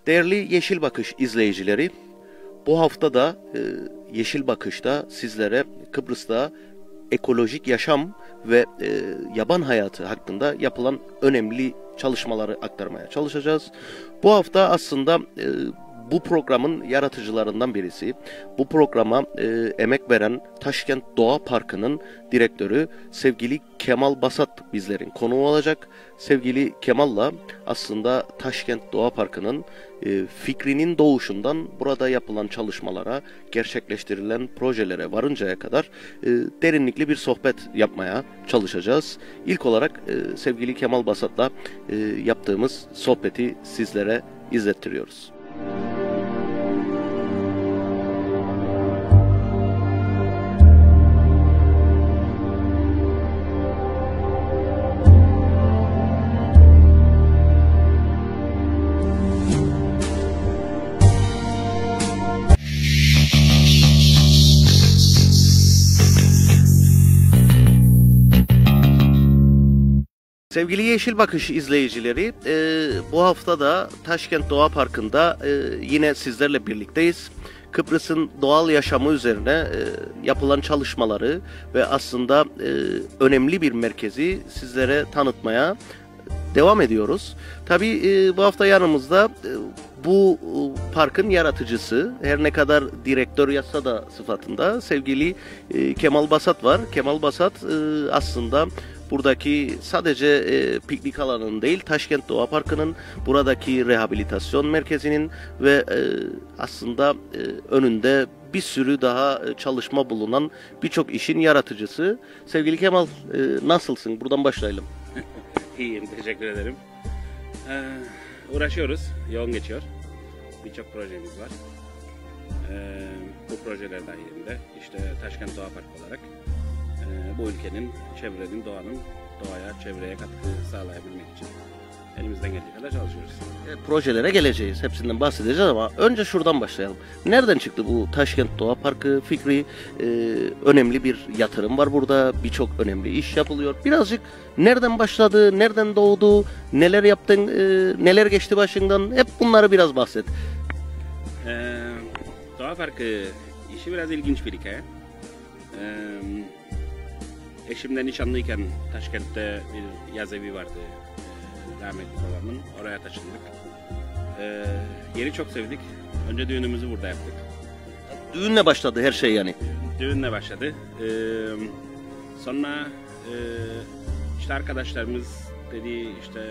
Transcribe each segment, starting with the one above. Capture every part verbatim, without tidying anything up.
Değerli Yeşil Bakış izleyicileri, bu hafta da e, Yeşil Bakış'ta sizlere Kıbrıs'ta ekolojik yaşam ve e, yaban hayatı hakkında yapılan önemli çalışmaları aktarmaya çalışacağız. Bu hafta aslında e, bu programın yaratıcılarından birisi, bu programa e, emek veren Taşkent Doğa Parkı'nın direktörü sevgili Kemal Basat bizlerin konuğu olacak. Sevgili Kemal'la aslında Taşkent Doğa Parkı'nın e, fikrinin doğuşundan burada yapılan çalışmalara, gerçekleştirilen projelere varıncaya kadar e, derinlikli bir sohbet yapmaya çalışacağız. İlk olarak e, sevgili Kemal Basat'la e, yaptığımız sohbeti sizlere izlettiriyoruz. Sevgili Yeşil Bakış izleyicileri, e, bu hafta da Taşkent Doğa Parkı'nda e, yine sizlerle birlikteyiz. Kıbrıs'ın doğal yaşamı üzerine e, yapılan çalışmaları ve aslında e, önemli bir merkezi sizlere tanıtmaya devam ediyoruz. Tabii e, bu hafta yanımızda e, bu e, parkın yaratıcısı, her ne kadar direktör yazsa da sıfatında sevgili e, Kemal Basat var. Kemal Basat e, aslında buradaki sadece e, piknik alanının değil, Taşkent Doğa Parkı'nın, buradaki rehabilitasyon merkezinin ve e, aslında e, önünde bir sürü daha çalışma bulunan birçok işin yaratıcısı. Sevgili Kemal, e, nasılsın? Buradan başlayalım. İyiyim, teşekkür ederim. Ee, uğraşıyoruz, yoğun geçiyor. Birçok projemiz var. Ee, bu projeler dahilinde işte Taşkent Doğa Parkı olarak bu ülkenin, çevrenin, doğanın doğaya, çevreye katkı sağlayabilmek için elimizden geldiği kadar çalışıyoruz. E, projelere geleceğiz, hepsinden bahsedeceğiz ama önce şuradan başlayalım. Nereden çıktı bu Taşkent Doğa Parkı fikri? E, önemli bir yatırım var burada, birçok önemli iş yapılıyor. Birazcık nereden başladı, nereden doğdu, neler yaptın, e, neler geçti başından, hep bunları biraz bahset. Ee, Doğa Parkı işi biraz ilginç bir hikaye. Ee, Eşimle nişanlıyken Taşkent'te bir yaz evi vardı, rahmetli babamın. Oraya taşındık. Ee, yeri çok sevdik. Önce düğünümüzü burada yaptık. Düğünle başladı her şey yani. Düğünle başladı. Ee, sonra e, işte arkadaşlarımız dedi işte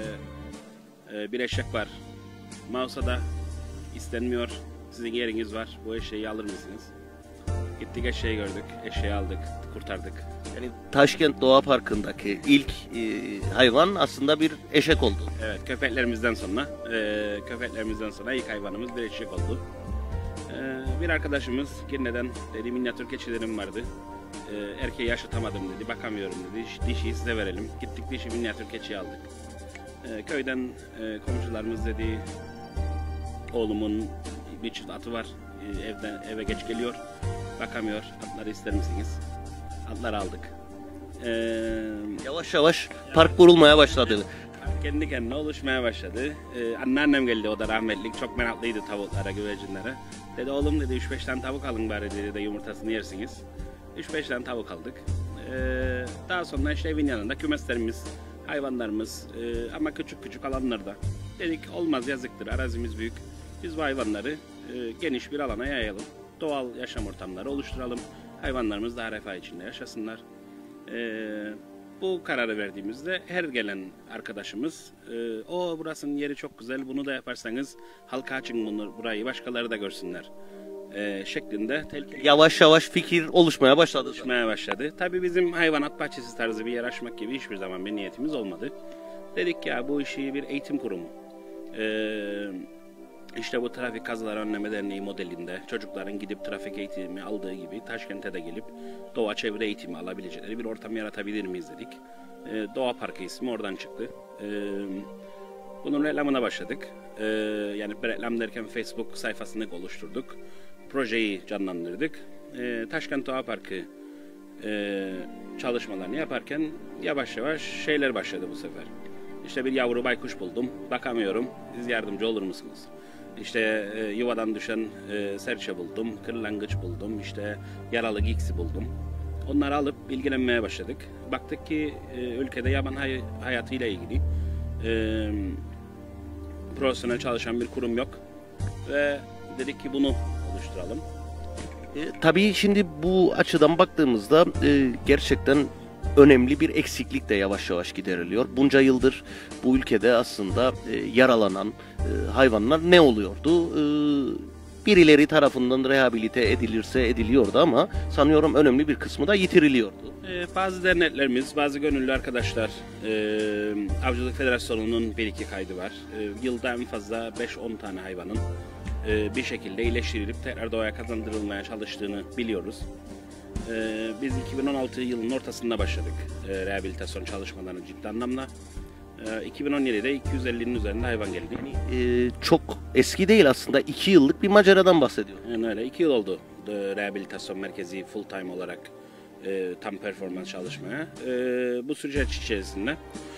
e, bir eşek var. Mausa'da istenmiyor. Sizin yeriniz var. Bu eşeği alır mısınız? Gittik, eşeği gördük. Eşeği aldık, kurtardık. Yani Taşkent Doğa Parkı'ndaki ilk e, hayvan aslında bir eşek oldu. Evet, köpeklerimizden sonra e, köpeklerimizden sonra ilk hayvanımız bir eşek oldu. E, bir arkadaşımız Girne'den dedi, minyatür keçilerim vardı. E, erkeği yaşatamadım dedi, bakamıyorum dedi. Dişiyi size verelim. Gittik, dişi minyatür keçiyi aldık. E, köyden e, komşularımız dedi, oğlumun bir çift atı var. E, evden eve geç geliyor. Bakamıyor. Atları ister misiniz? Atları aldık. Ee, yavaş yavaş park kurulmaya başladı. Kendi kendine oluşmaya başladı. Ee, anneannem geldi, o da rahmetlik. Çok meraklıydı tavuklara, güvercinlere. Dedi oğlum dedi üç beş tane tavuk alın bari dedi de yumurtasını yersiniz. üç beş tane tavuk aldık. Ee, daha sonra işte evin yanında kümeslerimiz, hayvanlarımız e, ama küçük küçük alanlarda. Dedik olmaz, yazıktır, arazimiz büyük. Biz bu hayvanları e, geniş bir alana yayalım. Doğal yaşam ortamları oluşturalım. Hayvanlarımız daha refah içinde yaşasınlar. Ee, bu kararı verdiğimizde her gelen arkadaşımız e, o burasının yeri çok güzel, bunu da yaparsanız halka açın bunu, burayı başkaları da görsünler e, şeklinde yavaş yavaş fikir oluşmaya başladı. Oluşmaya başladı. Tabii bizim hayvanat bahçesi tarzı bir yer açmak gibi hiçbir zaman bir niyetimiz olmadı. Dedik ya bu işi bir eğitim kurumu. Ee, İşte bu Trafik Kazaları Önleme Derneği modelinde çocukların gidip trafik eğitimi aldığı gibi Taşkent'e de gelip doğa çevre eğitimi alabilecekleri bir ortam yaratabilir miyiz dedik. Ee, Doğa Parkı ismi oradan çıktı. Ee, bunun reklamına başladık. Ee, yani reklam derken Facebook sayfasını oluşturduk. Projeyi canlandırdık. Ee, Taşkent Doğa Parkı e, çalışmalarını yaparken yavaş yavaş şeyler başladı bu sefer. İşte bir yavru baykuş buldum, bakamıyorum, siz yardımcı olur musunuz? İşte e, yuvadan düşen e, serçe buldum, kırlangıç buldum, işte yaralı giksi buldum. Onları alıp ilgilenmeye başladık. Baktık ki e, ülkede yaban hay hayatıyla ilgili e, profesyonel çalışan bir kurum yok. Ve dedik ki bunu oluşturalım. E, tabii şimdi bu açıdan baktığımızda e, gerçekten önemli bir eksiklik de yavaş yavaş gideriliyor. Bunca yıldır bu ülkede aslında e, yaralanan e, hayvanlar ne oluyordu? E, birileri tarafından rehabilite edilirse ediliyordu ama sanıyorum önemli bir kısmı da yitiriliyordu. E, bazı derneklerimiz, bazı gönüllü arkadaşlar, e, Avcılık Federasyonu'nun bir iki kaydı var. E, yılda en fazla beş on tane hayvanın e, bir şekilde iyileştirilip tekrar doğaya kazandırılmaya çalıştığını biliyoruz. Ee, biz iki bin on altı yılının ortasında başladık e, rehabilitasyon çalışmalarını ciddi anlamda. E, iki bin on yedide iki yüz ellinin üzerinde hayvan geldi. E, çok eski değil aslında, iki yıllık bir maceradan bahsediyoruz. Yani öyle iki yıl oldu e, rehabilitasyon merkezi full time olarak e, tam performans çalışmaya. E, bu süreç içerisinde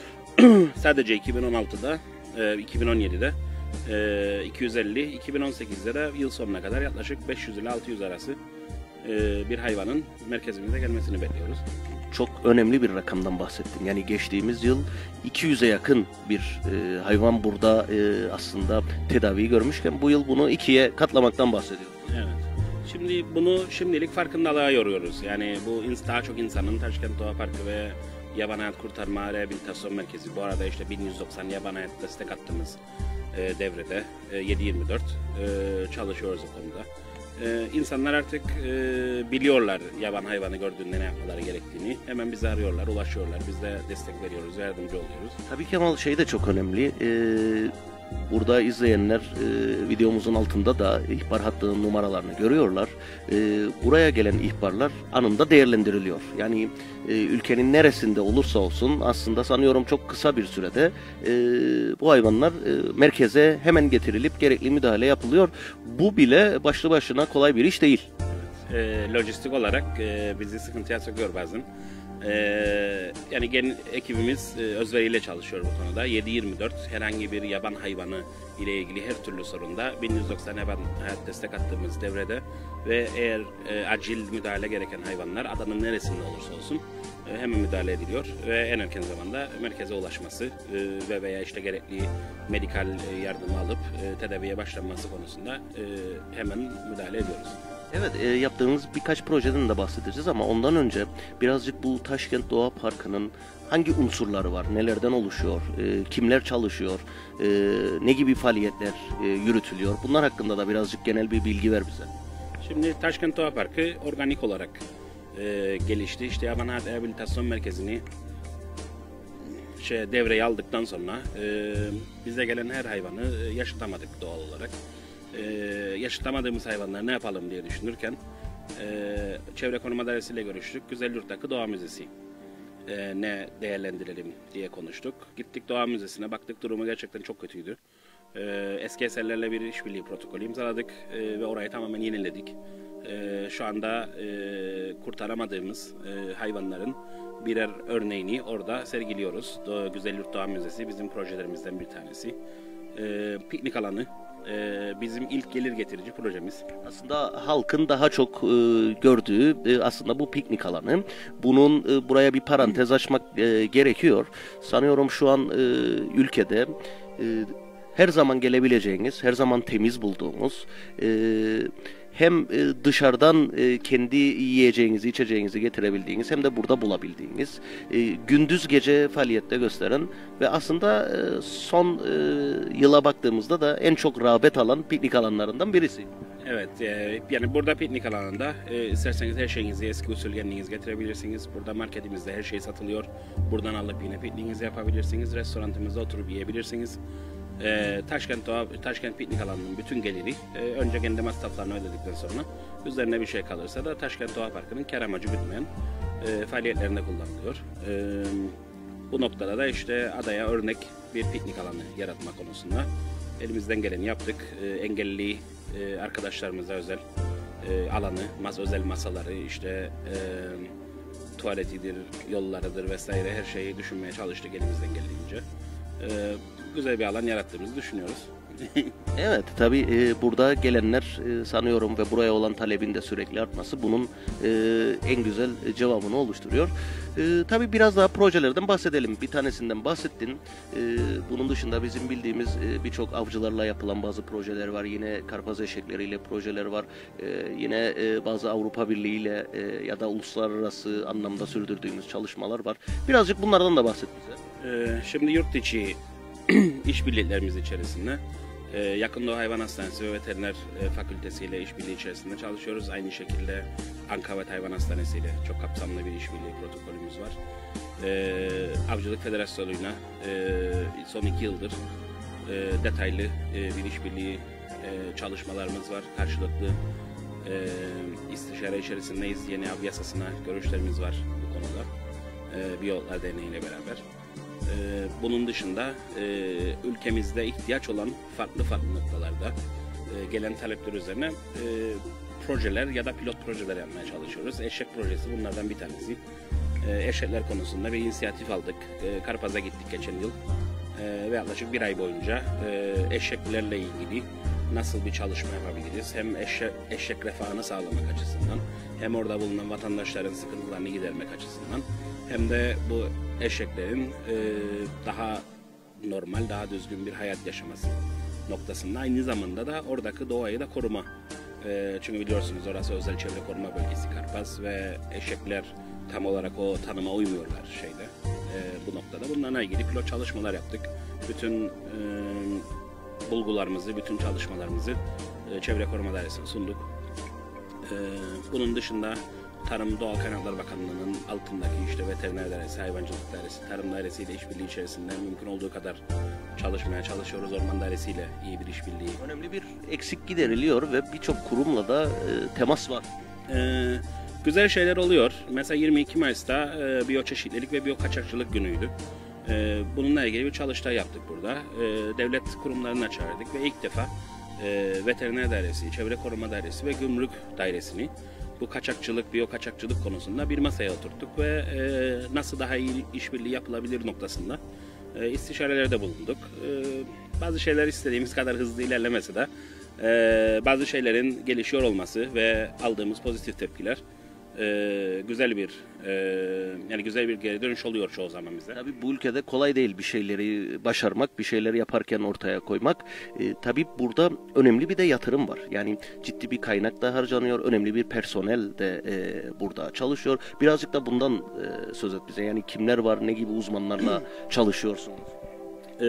sadece iki bin on altıda, e, iki bin on yedide e, iki yüz elli, iki bin on sekizde de yıl sonuna kadar yaklaşık beş yüz ile altı yüz arası bir hayvanın merkezimize gelmesini bekliyoruz. Çok önemli bir rakamdan bahsettin. Yani geçtiğimiz yıl iki yüze yakın bir e, hayvan burada e, aslında tedavi görmüşken bu yıl bunu ikiye katlamaktan bahsediyoruz. Evet. Şimdi bunu şimdilik farkındalığa yoruyoruz. Yani bu daha çok insanın Taşkent Doğa Parkı ve Yaban Hayat Kurtarma Rehabilitasyon Merkezi. Bu arada işte bin yüz doksan yaban hayat destek attığımız e, devrede e, yedi yirmi dört e, çalışıyoruz o konuda. Ee, insanlar artık e, biliyorlar yaban hayvanı gördüğünde ne yapmaları gerektiğini. Hemen bizi arıyorlar, ulaşıyorlar. Biz de destek veriyoruz, yardımcı oluyoruz. Tabii Kemal, şey de çok önemli. Ee, burada izleyenler e, videomuzun altında da ihbar hattının numaralarını görüyorlar. E, buraya gelen ihbarlar anında değerlendiriliyor. Yani e, ülkenin neresinde olursa olsun aslında sanıyorum çok kısa bir sürede e, bu hayvanlar e, merkeze hemen getirilip gerekli müdahale yapılıyor. Bu bile başlı başına kolay bir iş değil. E, lojistik olarak e, bizi sıkıntıya sokuyor bazen. Ee, yani gen ekibimiz e, özveriyle çalışıyor bu konuda. yedi yirmi dört herhangi bir yaban hayvanı ile ilgili her türlü sorunda bin yüz doksan yaban hayat destek attığımız devrede ve eğer e, acil müdahale gereken hayvanlar adanın neresinde olursa olsun e, hemen müdahale ediliyor ve en erken zamanda merkeze ulaşması e, ve veya işte gerekli medikal e, yardımı alıp e, tedaviye başlanması konusunda e, hemen müdahale ediyoruz. Evet, e, yaptığımız birkaç projeden de bahsedeceğiz ama ondan önce birazcık bu Taşkent Doğa Parkı'nın hangi unsurları var, nelerden oluşuyor, e, kimler çalışıyor, e, ne gibi faaliyetler e, yürütülüyor, bunlar hakkında da birazcık genel bir bilgi ver bize. Şimdi Taşkent Doğa Parkı organik olarak e, gelişti. İşte Yaban Hayat Rehabilitasyon Merkezi'ni şey, devreye aldıktan sonra e, bize gelen her hayvanı e, yaşatamadık doğal olarak. Ee, yaşatamadığımız hayvanları ne yapalım diye düşünürken e, Çevre Koruma Dairesi ile görüştük. Güzelyurt'taki Doğa Müzesi e, ne değerlendirelim diye konuştuk. Gittik Doğa Müzesi'ne baktık, durumu gerçekten çok kötüydü. E, eski eserlerle bir işbirliği protokolü imzaladık e, ve orayı tamamen yeniledik. E, şu anda e, kurtaramadığımız e, hayvanların birer örneğini orada sergiliyoruz. Do Güzelyurt Doğa Müzesi bizim projelerimizden bir tanesi. E, piknik alanı Ee, bizim ilk gelir getirici projemiz. Aslında halkın daha çok e, gördüğü e, aslında bu piknik alanı. Bunun e, buraya bir parantez açmak e, gerekiyor. Sanıyorum şu an e, ülkede e, her zaman gelebileceğiniz, her zaman temiz bulduğumuz, e, hem e, dışarıdan e, kendi yiyeceğinizi, içeceğinizi getirebildiğiniz hem de burada bulabildiğiniz, e, gündüz gece faaliyette gösteren ve aslında e, son e, yıla baktığımızda da en çok rağbet alan piknik alanlarından birisi. Evet, e, yani burada piknik alanında e, isterseniz her şeyinizi eski usul kendiniz getirebilirsiniz. Burada marketimizde her şey satılıyor. Buradan alıp yine pikniğinizi yapabilirsiniz. Restoranımızda oturup yiyebilirsiniz. E, Taşkent Doğa, Taşkent Piknik Alanı'nın bütün geliri e, önce kendi masraflarını ödedikten sonra üzerine bir şey kalırsa da Taşkent Doğa Parkı'nın kar amacı bitmeyen e, faaliyetlerinde kullanılıyor. E, bu noktada da işte adaya örnek bir piknik alanı yaratma konusunda elimizden geleni yaptık. E, engelli e, arkadaşlarımıza özel e, alanı, mas özel masaları, işte e, tuvaletidir, yollarıdır vesaire her şeyi düşünmeye çalıştık elimizden geldiğince. E, güzel bir alan yarattığımızı düşünüyoruz. Evet, tabii e, burada gelenler e, sanıyorum ve buraya olan talebin de sürekli artması bunun e, en güzel cevabını oluşturuyor. E, tabii biraz daha projelerden bahsedelim. Bir tanesinden bahsettin. E, bunun dışında bizim bildiğimiz e, birçok avcılarla yapılan bazı projeler var. Yine karpaz eşekleriyle projeler var. E, yine e, bazı Avrupa Birliği ile e, ya da uluslararası anlamda sürdürdüğümüz çalışmalar var. Birazcık bunlardan da bahset bize. Ee, şimdi yurt içi işbirliklerimiz içerisinde e, Yakın Doğu Hayvan Hastanesi ve Veteriner e, Fakültesi ile işbirliği içerisinde çalışıyoruz. Aynı şekilde Ankavet Hayvan Hastanesi ile çok kapsamlı bir işbirliği protokolümüz var. E, Avcılık Federasyonu'yla e, son iki yıldır e, detaylı e, bir işbirliği e, çalışmalarımız var. Karşılıklı e, istişare içerisindeyiz. Yeni av yasasına görüşlerimiz var bu konuda. E, Biyologlar Derneği ile beraber. Ee, bunun dışında e, ülkemizde ihtiyaç olan farklı farklı noktalarda e, gelen talepler üzerine e, projeler ya da pilot projeler yapmaya çalışıyoruz. Eşek projesi bunlardan bir tanesi. E, eşekler konusunda bir inisiyatif aldık. E, Karpaz'a gittik geçen yıl e, ve yaklaşık bir ay boyunca e, eşeklerle ilgili nasıl bir çalışma yapabiliriz? Hem eşek, eşek refahını sağlamak açısından hem orada bulunan vatandaşların sıkıntılarını gidermek açısından hem de bu eşeklerin e, daha normal, daha düzgün bir hayat yaşaması noktasında aynı zamanda da oradaki doğayı da koruma. E, çünkü biliyorsunuz orası özel çevre koruma bölgesi Karpaz ve eşekler tam olarak o tanıma uymuyorlar şeyde. E, bu noktada bunlarla ilgili pilot çalışmalar yaptık. Bütün e, bulgularımızı, bütün çalışmalarımızı e, Çevre Koruma Dairesi'ne sunduk. E, bunun dışında Tarım Doğal Kaynaklar Bakanlığı'nın altındaki işte Veteriner Dairesi, Hayvancılık Dairesi, Tarım Dairesi ile işbirliği içerisinde mümkün olduğu kadar çalışmaya çalışıyoruz. Orman Dairesi ile iyi bir işbirliği. Önemli bir eksik gideriliyor ve birçok kurumla da e, temas var. Ee, güzel şeyler oluyor. Mesela yirmi iki Mayıs'ta e, biyoçeşitlilik ve biyokaçakçılık günüydü. E, bununla ilgili bir çalıştay yaptık burada. E, devlet kurumlarını çağırdık ve ilk defa e, Veteriner Dairesi, Çevre Koruma Dairesi ve Gümrük Dairesi'ni bu kaçakçılık, biyokaçakçılık konusunda bir masaya oturttuk ve e, nasıl daha iyi işbirliği yapılabilir noktasında e, istişarelerde bulunduk. E, bazı şeyler istediğimiz kadar hızlı ilerlemese de e, bazı şeylerin gelişiyor olması ve aldığımız pozitif tepkiler e, güzel bir e, yani güzel bir geri dönüş oluyor çoğu zaman bize. Tabii bu ülkede kolay değil bir şeyleri başarmak, bir şeyleri yaparken ortaya koymak. E, tabii burada önemli bir de yatırım var. Yani ciddi bir kaynak da harcanıyor, önemli bir personel de e, burada çalışıyor. Birazcık da bundan e, söz et bize. Yani kimler var, ne gibi uzmanlarla çalışıyorsunuz? E,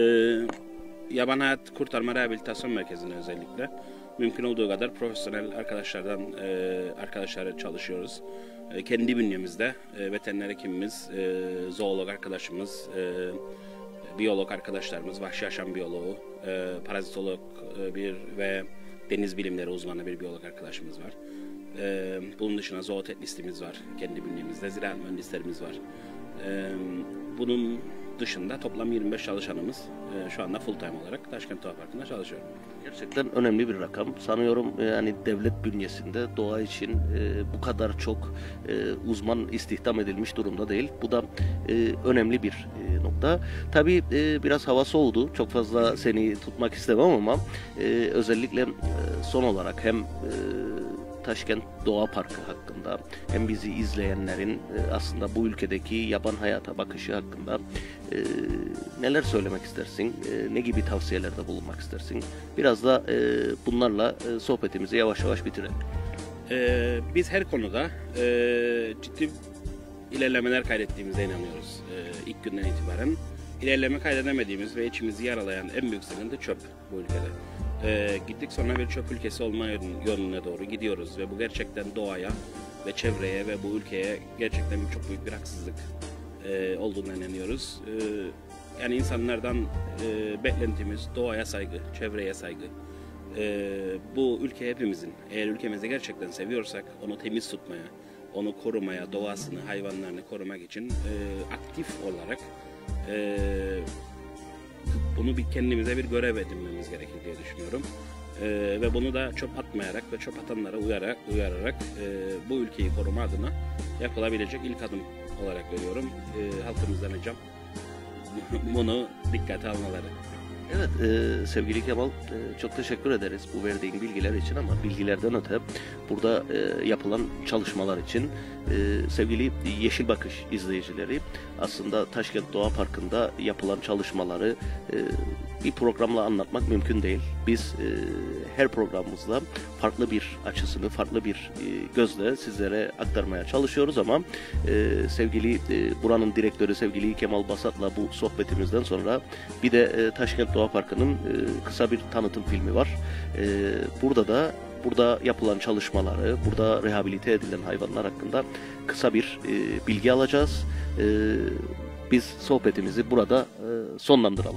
Yaban Hayat Kurtarma Rehabilitasyon Merkezi'nde özellikle mümkün olduğu kadar profesyonel arkadaşlardan e, arkadaşlarla çalışıyoruz. E, kendi bünyemizde e, veteriner hekimimiz, e, zoolog arkadaşımız, e, biyolog arkadaşlarımız, vahşi yaşam biyoloğu, e, parazitolog e, bir ve deniz bilimleri uzmanı bir biyolog arkadaşımız var. E, bunun dışında zooteknistimiz var kendi bünyemizde, ziraat mühendislerimiz var. E, bunun dışında toplam yirmi beş çalışanımız e, şu anda full time olarak Taşkent Doğa Parkı'nda çalışıyor. Gerçekten önemli bir rakam. Sanıyorum yani devlet bünyesinde doğa için e, bu kadar çok e, uzman istihdam edilmiş durumda değil. Bu da e, önemli bir e, nokta. Tabii e, biraz hava soğudu. Çok fazla seni tutmak istemem ama e, özellikle e, son olarak hem e, Taşkent Doğa Parkı hakkında hem bizi izleyenlerin e, aslında bu ülkedeki yaban hayata bakışı hakkında e, neler söylemek istersin? E, ne gibi tavsiyelerde bulunmak istersin? Biraz da e, bunlarla e, sohbetimizi yavaş yavaş bitirelim. Ee, biz her konuda e, ciddi ilerlemeler kaydettiğimize inanıyoruz. E, ilk günden itibaren ilerleme kaydedemediğimiz ve içimizi yaralayan en büyük sıkıntı çöp bu ülkede. Ee, gittik sonra bir çöp ülkesi olma yönüne doğru gidiyoruz ve bu gerçekten doğaya ve çevreye ve bu ülkeye gerçekten çok büyük bir haksızlık e, olduğuna inanıyoruz. E, yani insanlardan e, beklentimiz doğaya saygı, çevreye saygı. E, bu ülke hepimizin. Eğer ülkemizi gerçekten seviyorsak onu temiz tutmaya, onu korumaya, doğasını, hayvanlarını korumak için e, aktif olarak e, bunu bir kendimize bir görev edinmemiz gerekir diye düşünüyorum. Ee, ve bunu da çöp atmayarak ve çöp atanlara uyararak, uyararak e, bu ülkeyi koruma adına yapılabilecek ilk adım olarak görüyorum. E, halkımızdan ricam bunu dikkate almaları. Evet e, sevgili Kemal, e, çok teşekkür ederiz bu verdiğin bilgiler için, ama bilgilerden öte burada e, yapılan çalışmalar için e, sevgili Yeşil Bakış izleyicileri, aslında Taşkent Doğa Parkı'nda yapılan çalışmaları e, bir programla anlatmak mümkün değil. Biz e, her programımızda farklı bir açısını, farklı bir e, gözle sizlere aktarmaya çalışıyoruz, ama e, sevgili e, buranın direktörü sevgili Kemal Basat'la bu sohbetimizden sonra bir de e, Taşkent Doğa Parkı'nın e, kısa bir tanıtım filmi var. E, burada da burada yapılan çalışmaları, burada rehabilite edilen hayvanlar hakkında kısa bir e, bilgi alacağız. E, biz sohbetimizi burada e, sonlandıralım.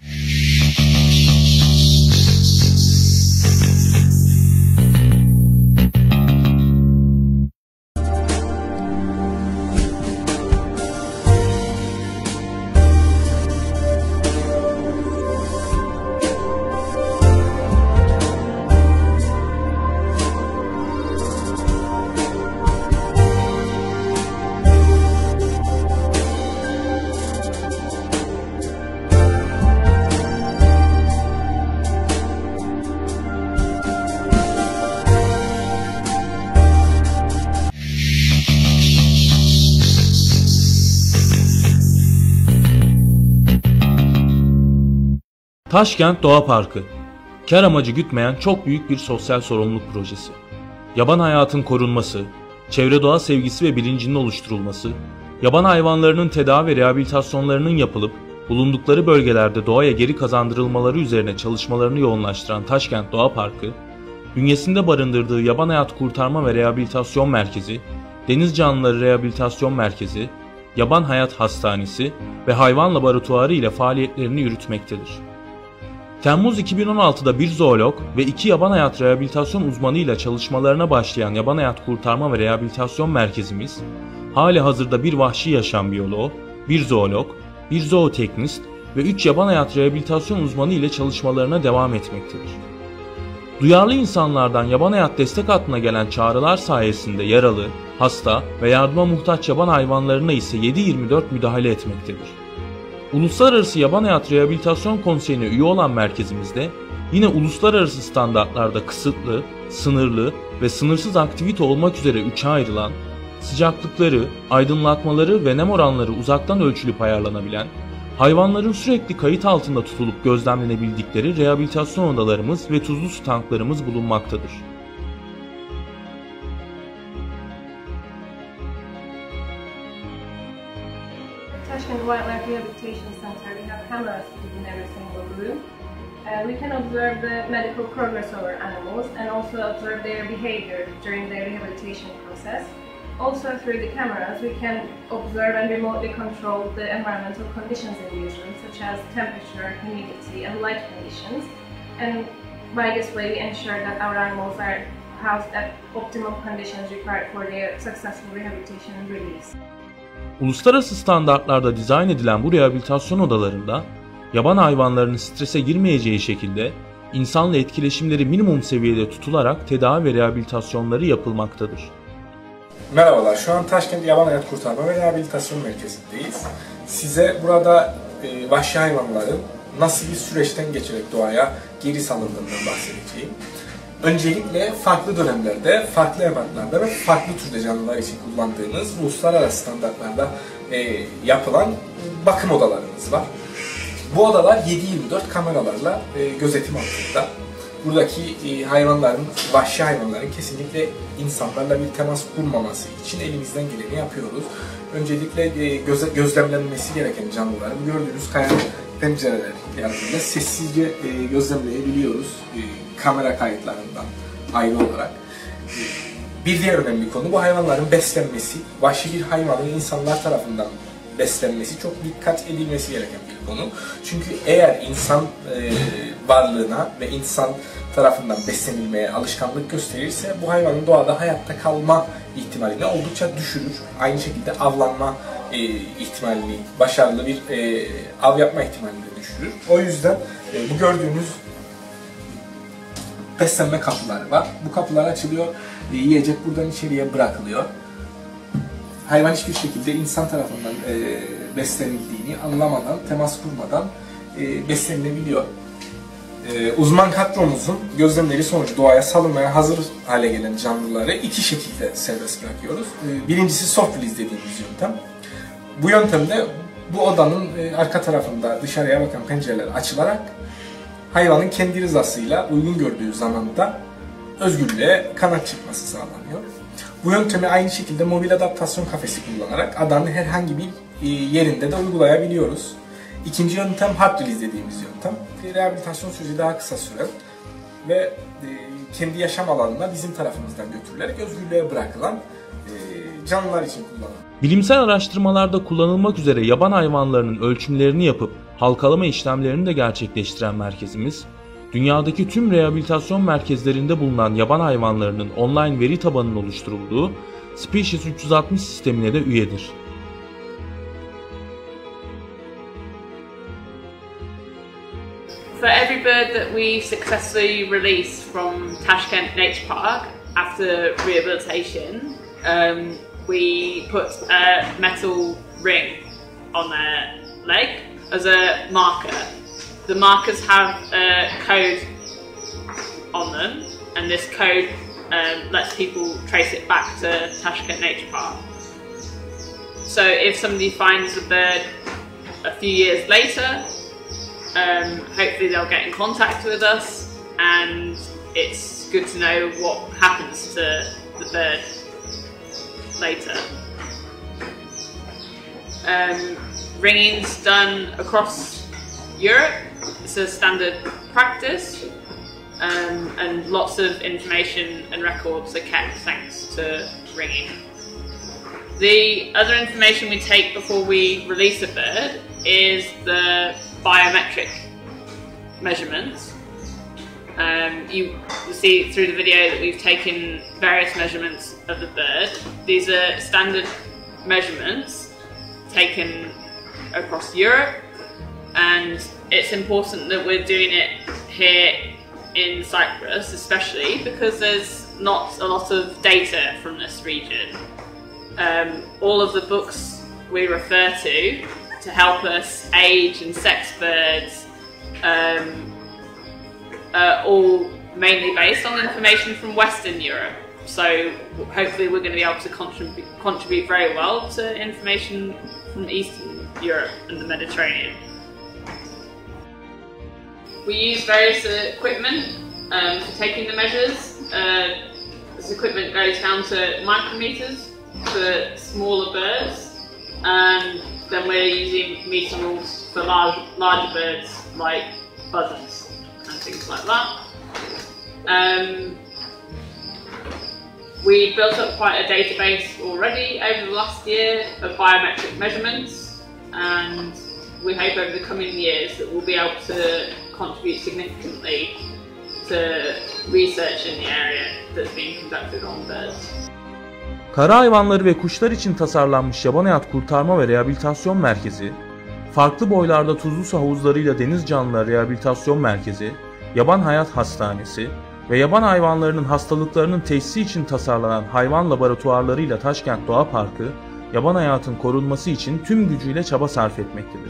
Taşkent Doğa Parkı, kar amacı gütmeyen çok büyük bir sosyal sorumluluk projesi. Yaban hayatın korunması, çevre doğa sevgisi ve bilincinin oluşturulması, yaban hayvanlarının tedavi ve rehabilitasyonlarının yapılıp bulundukları bölgelerde doğaya geri kazandırılmaları üzerine çalışmalarını yoğunlaştıran Taşkent Doğa Parkı, bünyesinde barındırdığı Yaban Hayat Kurtarma ve Rehabilitasyon Merkezi, Deniz Canlıları Rehabilitasyon Merkezi, Yaban Hayat Hastanesi ve Hayvan Laboratuvarı ile faaliyetlerini yürütmektedir. Temmuz iki bin on altıda bir zoolog ve iki yaban hayat rehabilitasyon uzmanıyla çalışmalarına başlayan Yaban Hayat Kurtarma ve Rehabilitasyon Merkezimiz, hali hazırda bir vahşi yaşam biyoloğu, bir zoolog, bir zooteknist ve üç yaban hayat rehabilitasyon uzmanı ile çalışmalarına devam etmektedir. Duyarlı insanlardan yaban hayat destek hattına gelen çağrılar sayesinde yaralı, hasta ve yardıma muhtaç yaban hayvanlarına ise yedi yirmi dört müdahale etmektedir. Uluslararası Yaban Hayat Rehabilitasyon Konseyi'ne üye olan merkezimizde yine uluslararası standartlarda kısıtlı, sınırlı ve sınırsız aktivite olmak üzere üçe ayrılan, sıcaklıkları, aydınlatmaları ve nem oranları uzaktan ölçülüp ayarlanabilen, hayvanların sürekli kayıt altında tutulup gözlemlenebildikleri rehabilitasyon odalarımız ve tuzlu su tanklarımız bulunmaktadır. Tashkent Wildlife Rehabilitation Center, we have cameras in every single room. Uh, we can observe the medical progress of our animals and also observe their behavior during their rehabilitation process. Also through the cameras we can observe and remotely control the environmental conditions in these rooms, such as temperature, humidity and light conditions. And by this way we ensure that our animals are housed at optimal conditions required for their successful rehabilitation and release. Uluslararası standartlarda dizayn edilen bu rehabilitasyon odalarında yaban hayvanlarının strese girmeyeceği şekilde insanla etkileşimleri minimum seviyede tutularak tedavi ve rehabilitasyonları yapılmaktadır. Merhabalar, şu an Taşkent Yaban Hayat Kurtarma ve Rehabilitasyon Merkezi'ndeyiz. Size burada e, vahşi hayvanların nasıl bir süreçten geçerek doğaya geri salındığından bahsedeceğim. Öncelikle farklı dönemlerde, farklı ebatlarda ve farklı türde canlılar için kullandığımız uluslararası standartlarda e, yapılan bakım odalarımız var. Bu odalar yedi yirmi dört kameralarla e, gözetim altında. Buradaki e, hayvanların, vahşi hayvanların kesinlikle insanlarla bir temas kurmaması için elimizden geleni yapıyoruz. Öncelikle e, göze, gözlemlenmesi gereken canlıları gördüğünüz kaya pencereler yardımıyla sessizce e, gözlemleyebiliyoruz. E, kamera kayıtlarından ayrı olarak. E, bir diğer önemli konu bu hayvanların beslenmesi. Vahşi bir hayvanın insanlar tarafından beslenmesi çok dikkat edilmesi gereken bir konu. Çünkü eğer insan e, varlığına ve insan tarafından beslenilmeye alışkanlık gösterirse bu hayvanın doğada hayatta kalma ihtimalini oldukça düşürür. Aynı şekilde avlanma e, ihtimalini, başarılı bir e, av yapma ihtimalini de düşürür. O yüzden e, bu gördüğünüz beslenme kapıları var. Bu kapılar açılıyor, e, yiyecek buradan içeriye bırakılıyor. Hayvan hiçbir şekilde insan tarafından e, beslenildiğini anlamadan, temas kurmadan e, beslenilebiliyor. Ee, uzman kadromuzun gözlemleri sonucu doğaya salınmaya hazır hale gelen canlıları iki şekilde serbest bırakıyoruz. Ee, birincisi soft release dediğimiz yöntem. Bu yöntemde bu odanın e, arka tarafında dışarıya bakan pencereler açılarak hayvanın kendi rızasıyla uygun gördüğü zamanda özgürlüğe kanat çıkması sağlanıyor. Bu yöntemi aynı şekilde mobil adaptasyon kafesi kullanarak adanın herhangi bir e, yerinde de uygulayabiliyoruz. İkinci yöntem hard release dediğimiz yöntem. Rehabilitasyon süreci daha kısa süren ve e, kendi yaşam alanına bizim tarafımızdan götürülerek özgürlüğe bırakılan e, canlılar için kullanılıyor. Bilimsel araştırmalarda kullanılmak üzere yaban hayvanlarının ölçümlerini yapıp halkalama işlemlerini de gerçekleştiren merkezimiz, dünyadaki tüm rehabilitasyon merkezlerinde bulunan yaban hayvanlarının online veri tabanının oluşturulduğu Species üç yüz altmış sistemine de üyedir. For every bird that we successfully release from Tashkent Nature Park after rehabilitation, um, we put a metal ring on their leg as a marker. The markers have a code on them, and this code um, lets people trace it back to Tashkent Nature Park. So if somebody finds a bird a few years later, Um, hopefully they'll get in contact with us, and it's good to know what happens to the bird later. Um, ringing's done across Europe. It's a standard practice, um, and lots of information and records are kept thanks to ringing. The other information we take before we release a bird is the biometric measurements. Um, you will see through the video that we've taken various measurements of the bird. These are standard measurements taken across Europe, and it's important that we're doing it here in Cyprus, especially because there's not a lot of data from this region. Um, all of the books we refer to to help us age and sex birds um, are all mainly based on information from Western Europe. So hopefully we're going to be able to contribute, contribute very well to information from Eastern Europe and the Mediterranean. We use various equipment um, for taking the measures. Uh, this equipment goes down to micrometers for smaller birds, and then we're using meter rules for large, larger birds like buzzards and things like that. Um, we built up quite a database already over the last year of biometric measurements, and we hope over the coming years that we'll be able to contribute significantly to research in the area that's being conducted on birds. Kara hayvanları ve kuşlar için tasarlanmış Yaban Hayat Kurtarma ve Rehabilitasyon Merkezi, farklı boylarda tuzlu su havuzlarıyla Deniz Canlıları Rehabilitasyon Merkezi, Yaban Hayat Hastanesi ve yaban hayvanlarının hastalıklarının teşhisi için tasarlanan hayvan laboratuvarlarıyla Taşkent Doğa Parkı, yaban hayatın korunması için tüm gücüyle çaba sarf etmektedir.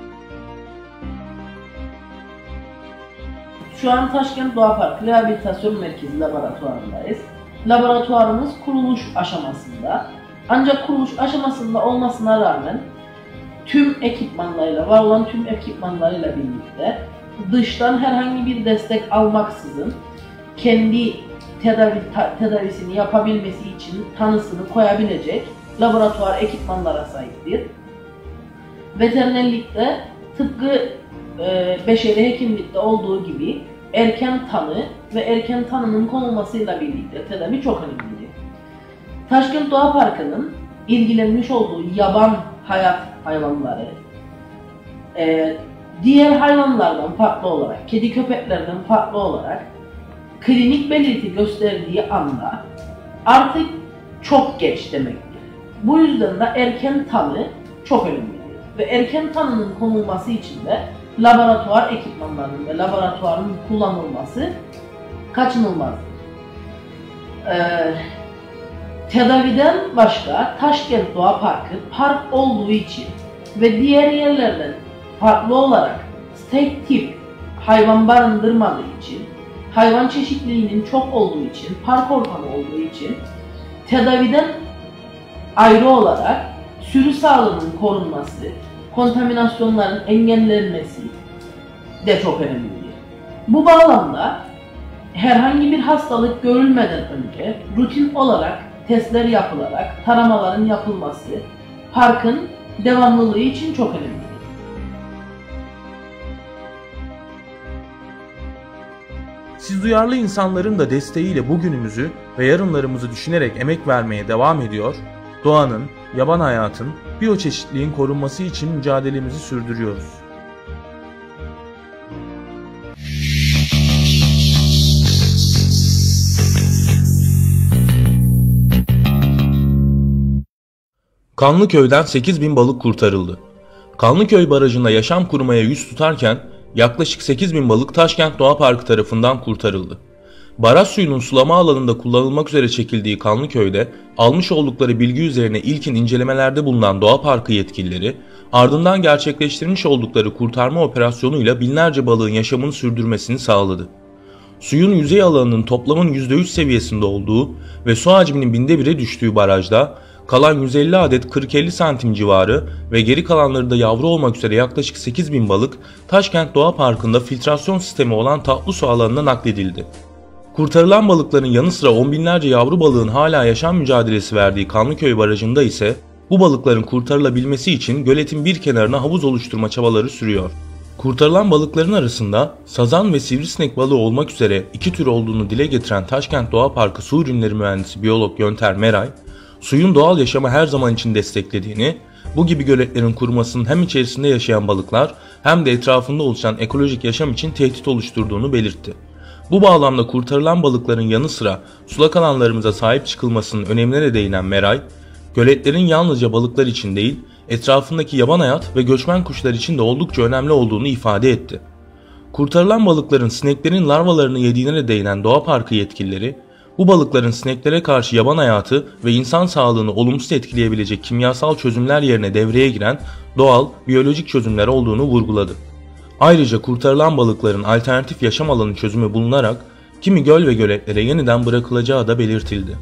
Şu an Taşkent Doğa Parkı Rehabilitasyon Merkezi laboratuvarındayız. Laboratuvarımız kuruluş aşamasında. Ancak kuruluş aşamasında olmasına rağmen tüm ekipmanlarıyla, var olan tüm ekipmanlarıyla birlikte dıştan herhangi bir destek almaksızın kendi tedavi, tedavisini yapabilmesi için tanısını koyabilecek laboratuvar ekipmanlara sahiptir. Veterinerlikte tıpkı e, beşeri hekimlikte olduğu gibi erken tanı ve erken tanının konulmasıyla birlikte tedavi çok önemlidir. Taşkent Doğa Parkı'nın ilgilenmiş olduğu yaban hayat hayvanları e, diğer hayvanlardan farklı olarak, kedi köpeklerden farklı olarak klinik belirti gösterdiği anda artık çok geç demektir. Bu yüzden de erken tanı çok önemlidir ve erken tanının konulması için de laboratuvar ekipmanlarının ve laboratuvarın kullanılması kaçınılmazdır. Ee, tedaviden başka Taşkent Doğa Parkı park olduğu için ve diğer yerlerden farklı olarak tek tip hayvan barındırmadığı için, hayvan çeşitliliğinin çok olduğu için, park ortamı olduğu için tedaviden ayrı olarak sürü sağlığının korunması, kontaminasyonların engellenmesi de çok önemlidir. Bu bağlamda herhangi bir hastalık görülmeden önce rutin olarak testler yapılarak taramaların yapılması parkın devamlılığı için çok önemlidir. Siz duyarlı insanların da desteğiyle bugünümüzü ve yarınlarımızı düşünerek emek vermeye devam ediyor, doğanın, yaban hayatın, biyoçeşitliliğin korunması için mücadelemizi sürdürüyoruz. Kanlıköy'den sekiz bin balık kurtarıldı. Kanlıköy Barajı'nda yaşam kurmaya yüz tutarken yaklaşık sekiz bin balık Taşkent Doğa Parkı tarafından kurtarıldı. Baraj suyunun sulama alanında kullanılmak üzere çekildiği Kanlıköy'de almış oldukları bilgi üzerine ilkin incelemelerde bulunan Doğa Parkı yetkilileri, ardından gerçekleştirmiş oldukları kurtarma operasyonuyla binlerce balığın yaşamını sürdürmesini sağladı. Suyun yüzey alanının toplamın yüzde üç seviyesinde olduğu ve su hacminin binde bire düştüğü barajda kalan yüz elli adet kırk elli santim civarı ve geri kalanları da yavru olmak üzere yaklaşık sekiz bin balık Taşkent Doğa Parkı'nda filtrasyon sistemi olan tatlı su alanına nakledildi. Kurtarılan balıkların yanı sıra on binlerce yavru balığın hala yaşam mücadelesi verdiği Kanlıköy Barajı'nda ise bu balıkların kurtarılabilmesi için göletin bir kenarına havuz oluşturma çabaları sürüyor. Kurtarılan balıkların arasında sazan ve sivrisinek balığı olmak üzere iki tür olduğunu dile getiren Taşkent Doğa Parkı Su Ürünleri Mühendisi Biyolog Yönter Meray, suyun doğal yaşamı her zaman için desteklediğini, bu gibi göletlerin kurumasının hem içerisinde yaşayan balıklar hem de etrafında oluşan ekolojik yaşam için tehdit oluşturduğunu belirtti. Bu bağlamda kurtarılan balıkların yanı sıra sulak alanlarımıza sahip çıkılmasının önemine değinen Meray, göletlerin yalnızca balıklar için değil, etrafındaki yaban hayat ve göçmen kuşlar için de oldukça önemli olduğunu ifade etti. Kurtarılan balıkların sineklerin larvalarını yediğine de değinen Doğa Parkı yetkilileri, bu balıkların sineklere karşı yaban hayatı ve insan sağlığını olumsuz etkileyebilecek kimyasal çözümler yerine devreye giren doğal, biyolojik çözümler olduğunu vurguladı. Ayrıca kurtarılan balıkların alternatif yaşam alanı çözümü bulunarak kimi göl ve göletlere yeniden bırakılacağı da belirtildi.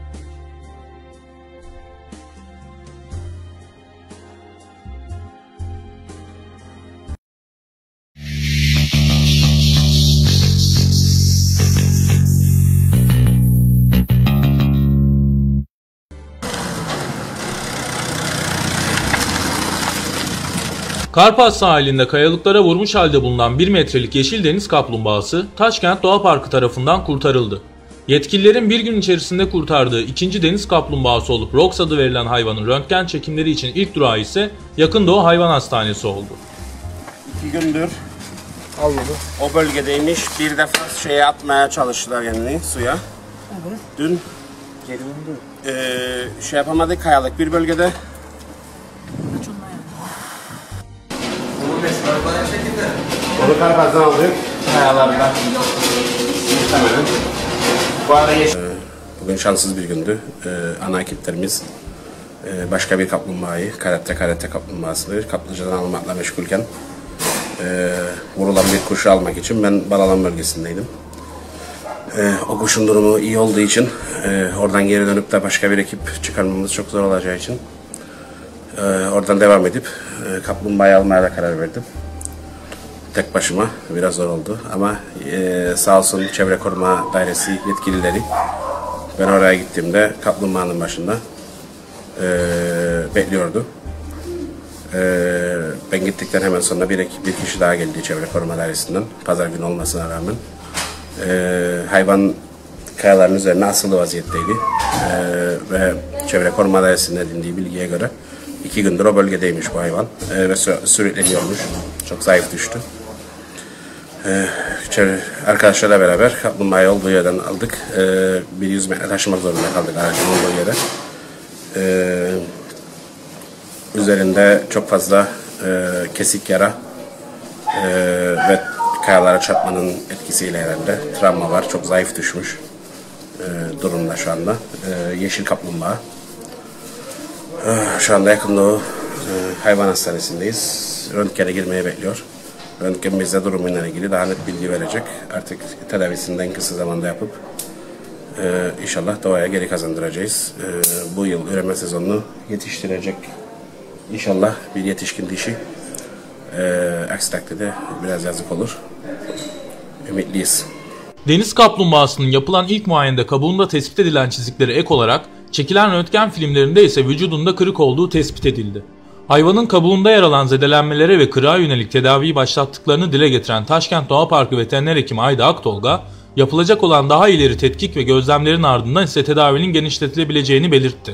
Karpat sahilinde kayalıklara vurmuş halde bulunan bir metrelik yeşil deniz kaplumbağası Taşkent Doğa Parkı tarafından kurtarıldı. Yetkililerin bir gün içerisinde kurtardığı ikinci deniz kaplumbağası olup Rox adı verilen hayvanın röntgen çekimleri için ilk durağı ise Yakın Doğu Hayvan Hastanesi oldu. İki gündür o bölgedeymiş. Bir defa şeye atmaya çalıştılar kendini suya. Evet. Dün e, şey yapamadık, kayalık bir bölgede. Onu Karpat'tan aldık. Kayalardan. Bu arada yeş... Bugün şanssız bir gündü. Ee, ana ekiplerimiz e, başka bir kaplumbağayı, karate karate kaplumbağasını kaplıcadan almakla meşgulken e, vurulan bir kuşu almak için ben Balalan bölgesindeydim. E, o kuşun durumu iyi olduğu için e, oradan geri dönüp de başka bir ekip çıkarmamız çok zor olacağı için e, oradan devam edip e, kaplumbağayı almaya da karar verdim. Tek başıma biraz zor oldu ama e, sağ olsun Çevre Koruma Dairesi yetkilileri ben oraya gittiğimde kaplumbağanın başında e, bekliyordu. E, ben gittikten hemen sonra bir, bir kişi daha geldi Çevre Koruma Dairesi'nden, pazar günü olmasına rağmen. E, hayvan kayaların üzerine asılı vaziyetteydi e, ve Çevre Koruma Dairesi'nin edindiği bilgiye göre iki gündür o bölgedeymiş bu hayvan e, ve sürükleniyormuş, çok zayıf düştü. Ee, arkadaşlarla beraber kaplumbağayı olduğu yerden aldık. Ee, bir yüz metre taşımak zorunda kaldık aracın olduğu yere. Ee, üzerinde çok fazla e, kesik yara e, ve kayalara çarpmanın etkisiyle herhalde travma var. Çok zayıf düşmüş e, durumda şu anda. E, yeşil kaplumbağa. E, şu anda Yakın Doğu e, Hayvan Hastanesi'ndeyiz. Röntgene girmeye bekliyor. röntgen bezleri durumuyla ilgili daha net bilgi verecek. Artık tedavisini en kısa zamanda yapıp e, inşallah doğaya geri kazandıracağız. E, bu yıl üreme sezonunu yetiştirecek inşallah bir yetişkin dişi. E, aksi takdirde biraz yazık olur. Ümitliyiz. Deniz kaplumbağasının yapılan ilk muayenede kabuğunda tespit edilen çizikleri ek olarak çekilen röntgen filmlerinde ise vücudunda kırık olduğu tespit edildi. Hayvanın kabuğunda yer alan zedelenmelere ve kırığa yönelik tedaviyi başlattıklarını dile getiren Taşkent Doğa Parkı veteriner hekimi Ayda Aktolga, yapılacak olan daha ileri tetkik ve gözlemlerin ardından ise tedavinin genişletilebileceğini belirtti.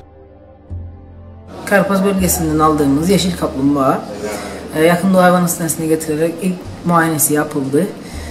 Karpaz bölgesinden aldığımız yeşil kaplumbağa yakın doğa hayvan hastanesine getirilerek ilk muayenesi yapıldı.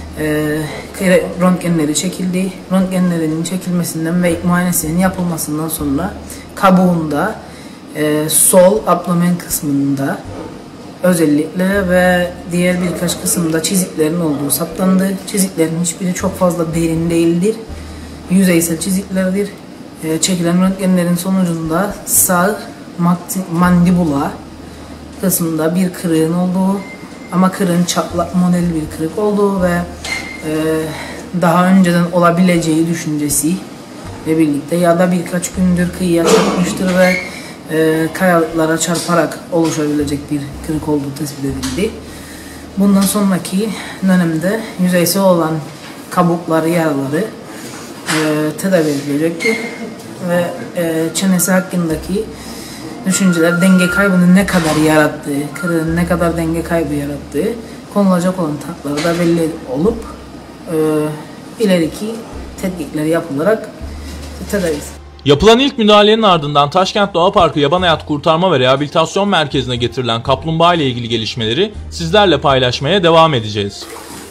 Röntgenleri çekildi. Röntgenlerinin çekilmesinden ve ilk muayenesinin yapılmasından sonra kabuğunda e, sol abdomen kısmında özellikle ve diğer birkaç kısımda çiziklerin olduğu saptandı. Çiziklerin hiçbiri çok fazla derin değildir. Yüzeysel çiziklerdir. E, çekilen röntgenlerin sonucunda sağ mandibula kısmında bir kırığın olduğu ama kırığın çatlak model bir kırık olduğu ve e, daha önceden olabileceği düşüncesiyle birlikte ya da birkaç gündür kıyıya çarpmıştır ve e, kayalıklara çarparak oluşabilecek bir kırık olduğu tespit edildi. Bundan sonraki dönemde yüzeysel olan kabukları, yaraları e, tedavi edilecektir ve e, çenesi hakkındaki düşünceler denge kaybını ne kadar yarattığı, kırığın ne kadar denge kaybı yarattığı konulacak olan tatlarda belli olup e, ileriki tetkikleri yapılarak tedavisi. Yapılan ilk müdahalenin ardından Taşkent Doğa Parkı Yaban Hayat Kurtarma ve Rehabilitasyon Merkezi'ne getirilen kaplumbağa ile ilgili gelişmeleri sizlerle paylaşmaya devam edeceğiz.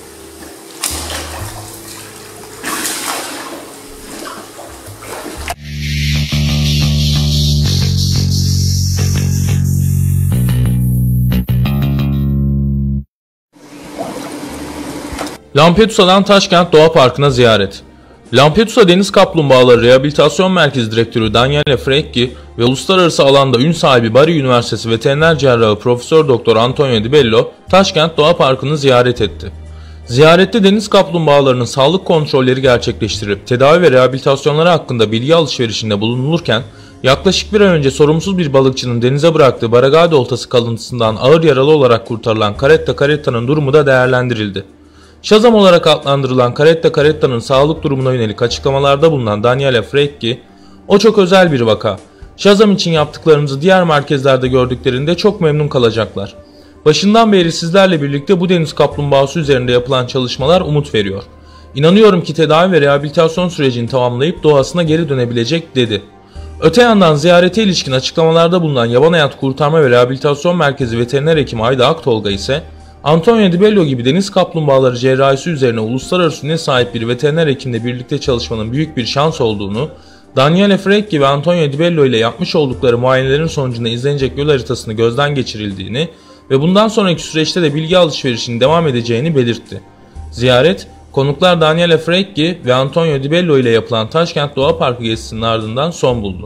Lampedusa'dan Taşkent Doğa Parkı'na ziyaret. Lampedusa Deniz Kaplumbağaları Rehabilitasyon Merkezi Direktörü Daniele Frecchi ve uluslararası alanda ün sahibi Bari Üniversitesi Veteriner Cerrahı Profesör Doktor Antonio Di Bello, Taşkent Doğa Parkı'nı ziyaret etti. Ziyarette deniz kaplumbağalarının sağlık kontrolleri gerçekleştirip tedavi ve rehabilitasyonları hakkında bilgi alışverişinde bulunulurken, yaklaşık bir ay önce sorumsuz bir balıkçının denize bıraktığı baragade oltası kalıntısından ağır yaralı olarak kurtarılan Caretta Caretta'nın durumu da değerlendirildi. Shazam olarak adlandırılan Caretta Caretta'nın sağlık durumuna yönelik açıklamalarda bulunan Daniele Frecchi, "O çok özel bir vaka. Shazam için yaptıklarımızı diğer merkezlerde gördüklerinde çok memnun kalacaklar. Başından beri sizlerle birlikte bu deniz kaplumbağası üzerinde yapılan çalışmalar umut veriyor. İnanıyorum ki tedavi ve rehabilitasyon sürecini tamamlayıp doğasına geri dönebilecek" dedi. Öte yandan ziyarete ilişkin açıklamalarda bulunan Yaban Hayat Kurtarma ve Rehabilitasyon Merkezi veteriner hekimi Ayda Aktolga ise, Antonio Di Bello gibi deniz kaplumbağaları cerrahisi üzerine uluslararası üne sahip bir veteriner hekimle birlikte çalışmanın büyük bir şans olduğunu, Daniele Frecchi ve Antonio Di Bello ile yapmış oldukları muayenelerin sonucunda izlenecek yol haritasını gözden geçirildiğini ve bundan sonraki süreçte de bilgi alışverişinin devam edeceğini belirtti. Ziyaret, konuklar Daniele Frecchi ve Antonio Di Bello ile yapılan Taşkent Doğa Parkı gezisinin ardından son buldu.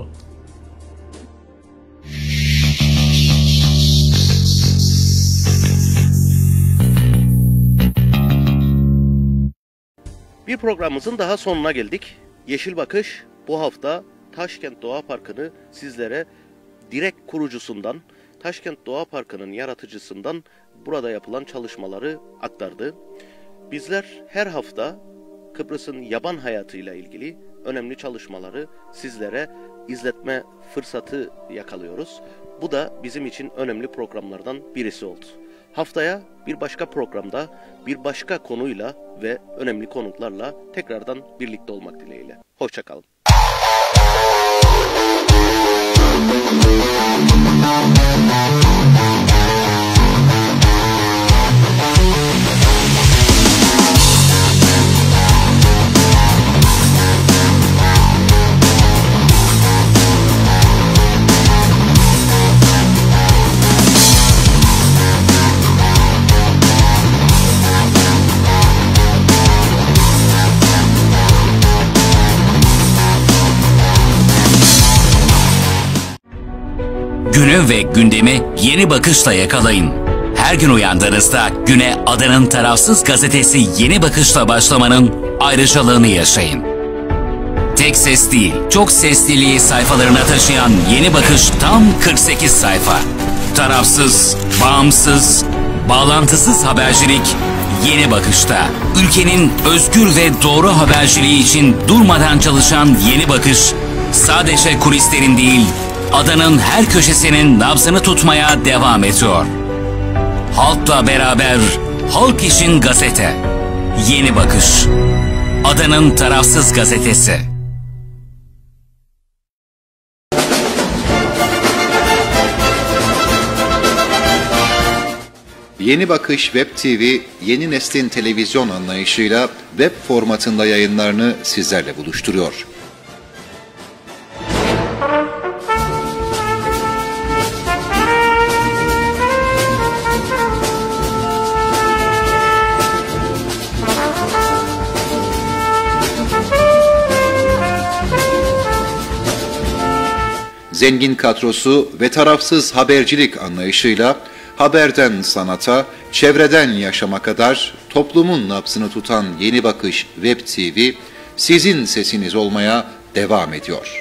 Bir programımızın daha sonuna geldik. Yeşil Bakış bu hafta Taşkent Doğa Parkı'nı sizlere direkt kurucusundan, Taşkent Doğa Parkı'nın yaratıcısından burada yapılan çalışmaları aktardı. Bizler her hafta Kıbrıs'ın yaban hayatıyla ilgili önemli çalışmaları sizlere izletme fırsatı yakalıyoruz. Bu da bizim için önemli programlardan birisi oldu. Haftaya bir başka programda bir başka konuyla ve önemli konuklarla tekrardan birlikte olmak dileğiyle. Hoşça kalın. Günü ve gündemi yeni bakışla yakalayın. Her gün uyandığınızda güne Adanın tarafsız gazetesi Yeni Bakış'la başlamanın ayrıcalığını yaşayın. Tek ses değil, çok sesliliği sayfalarına taşıyan Yeni Bakış tam kırk sekiz sayfa. Tarafsız, bağımsız, bağlantısız habercilik Yeni Bakış'ta. Ülkenin özgür ve doğru haberciliği için durmadan çalışan Yeni Bakış, sadece kulislerin değil, Adanın her köşesinin nabzını tutmaya devam ediyor. Halkla beraber, halk için gazete. Yeni Bakış. Adanın tarafsız gazetesi. Yeni Bakış Web T V, yeni neslin televizyon anlayışıyla web formatında yayınlarını sizlerle buluşturuyor. Zengin kadrosu ve tarafsız habercilik anlayışıyla haberden sanata, çevreden yaşama kadar toplumun nabzını tutan Yeni Bakış Web T V, sizin sesiniz olmaya devam ediyor.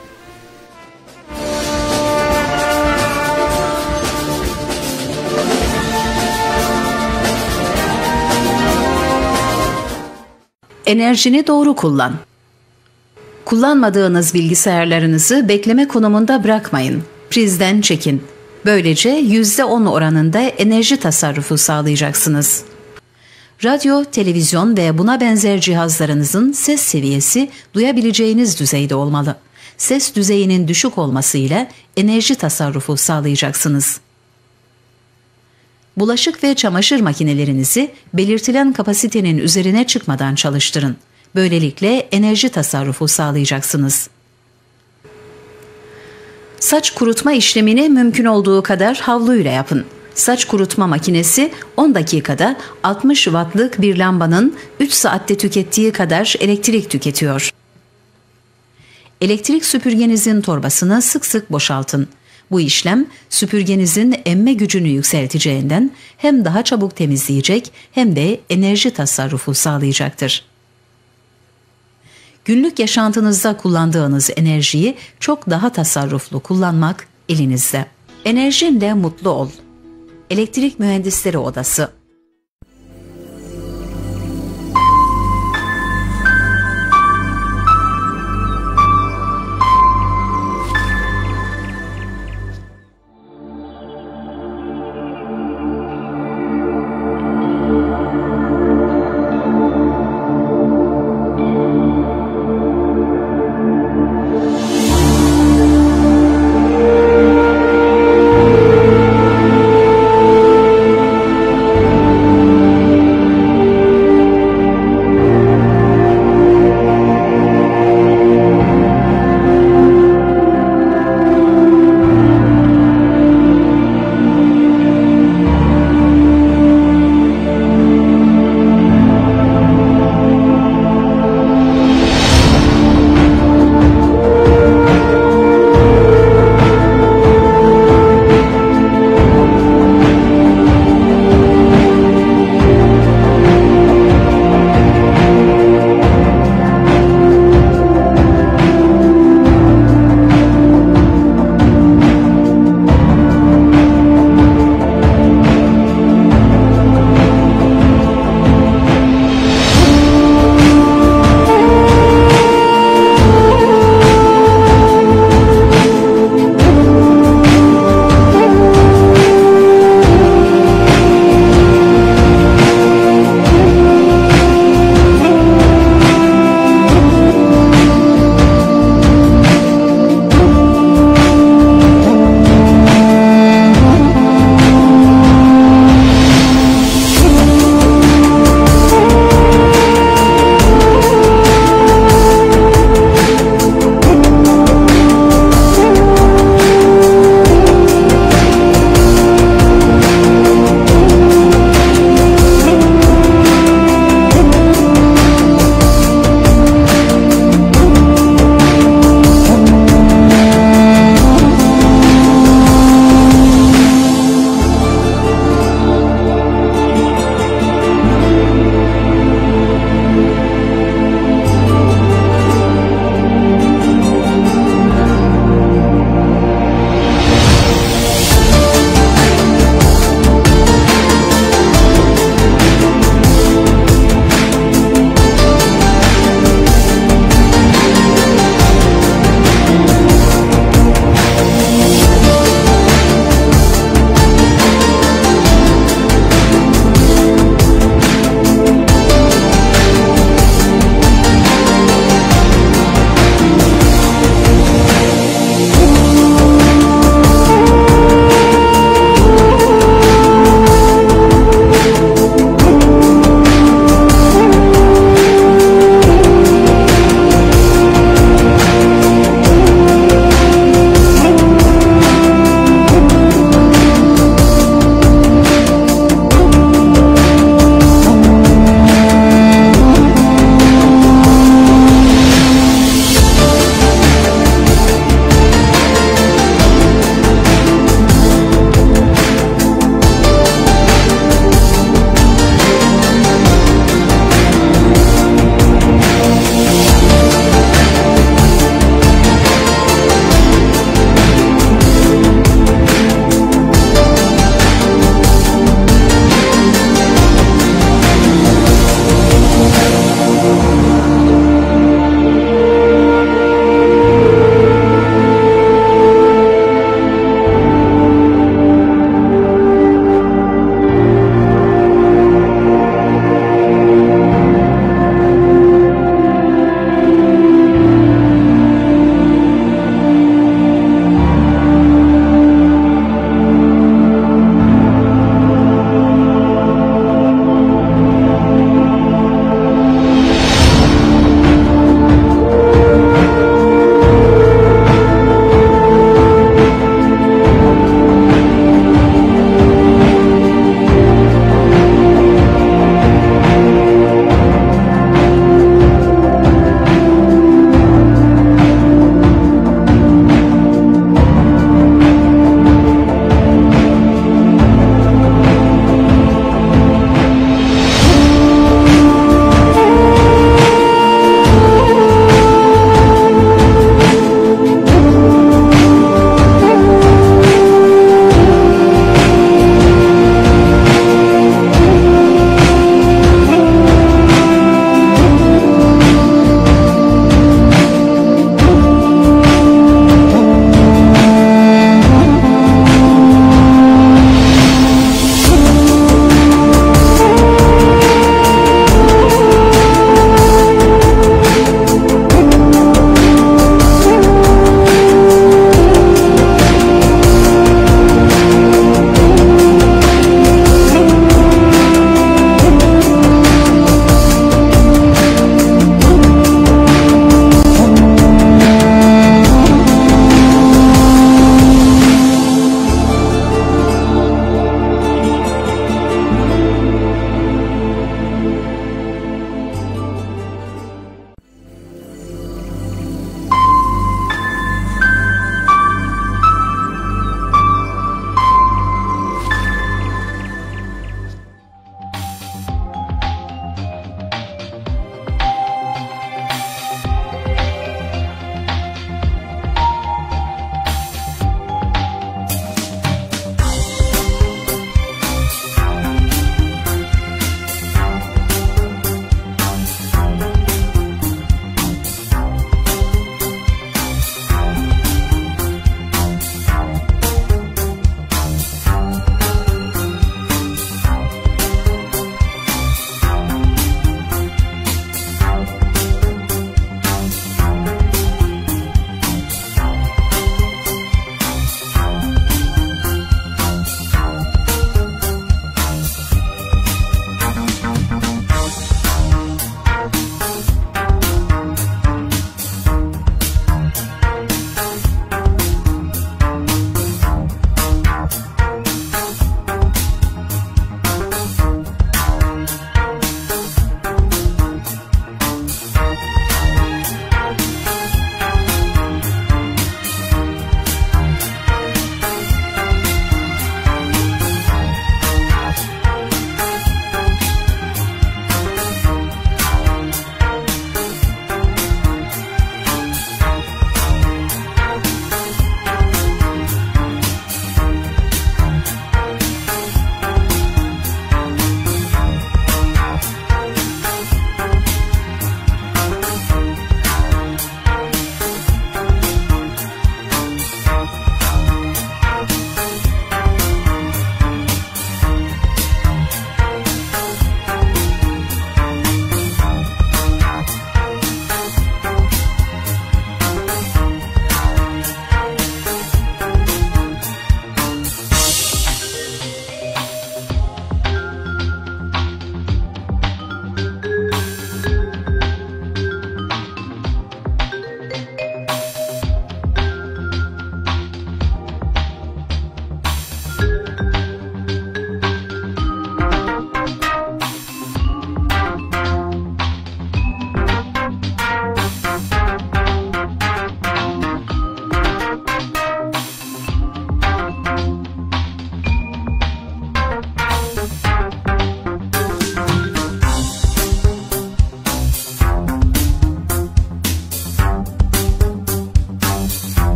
Enerjini doğru kullan. Kullanmadığınız bilgisayarlarınızı bekleme konumunda bırakmayın. Prizden çekin. Böylece yüzde on oranında enerji tasarrufu sağlayacaksınız. Radyo, televizyon ve buna benzer cihazlarınızın ses seviyesi duyabileceğiniz düzeyde olmalı. Ses düzeyinin düşük olmasıyla enerji tasarrufu sağlayacaksınız. Bulaşık ve çamaşır makinelerinizi belirtilen kapasitenin üzerine çıkmadan çalıştırın. Böylelikle enerji tasarrufu sağlayacaksınız. Saç kurutma işlemini mümkün olduğu kadar havluyla yapın. Saç kurutma makinesi on dakikada altmış wattlık bir lambanın üç saatte tükettiği kadar elektrik tüketiyor. Elektrik süpürgenizin torbasını sık sık boşaltın. Bu işlem süpürgenizin emme gücünü yükselteceğinden hem daha çabuk temizleyecek hem de enerji tasarrufu sağlayacaktır. Günlük yaşantınızda kullandığınız enerjiyi çok daha tasarruflu kullanmak elinizde. Enerjinle mutlu ol. Elektrik Mühendisleri Odası.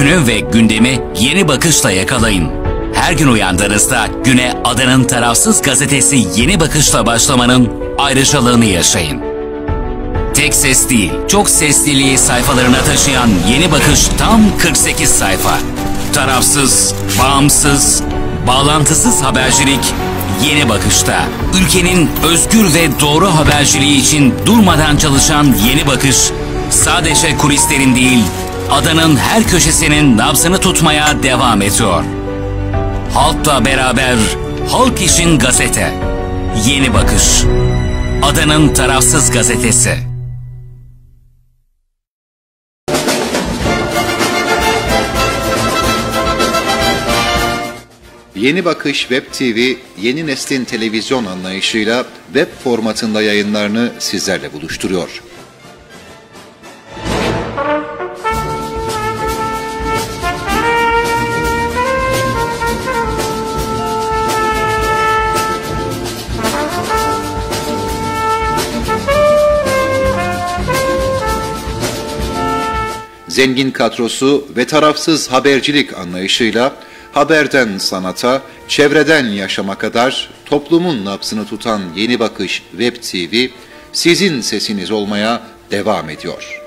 Günü ve gündemi yeni bakışla yakalayın. Her gün uyandığınızda güne adanın tarafsız gazetesi Yeni Bakış'la başlamanın ayrıcalığını yaşayın. Tek ses değil, çok sesliliği sayfalarına taşıyan Yeni Bakış tam kırk sekiz sayfa. Tarafsız, bağımsız, bağlantısız habercilik Yeni Bakış'ta. Ülkenin özgür ve doğru haberciliği için durmadan çalışan Yeni Bakış, sadece kulislerin değil, adanın her köşesinin nabzını tutmaya devam ediyor. Halkla beraber, halk için gazete. Yeni Bakış. Adanın tarafsız gazetesi. Yeni Bakış Web T V, yeni neslin televizyon anlayışıyla web formatında yayınlarını sizlerle buluşturuyor. Zengin kadrosu ve tarafsız habercilik anlayışıyla haberden sanata, çevreden yaşama kadar toplumun nabzını tutan Yeni Bakış Web T V, sizin sesiniz olmaya devam ediyor.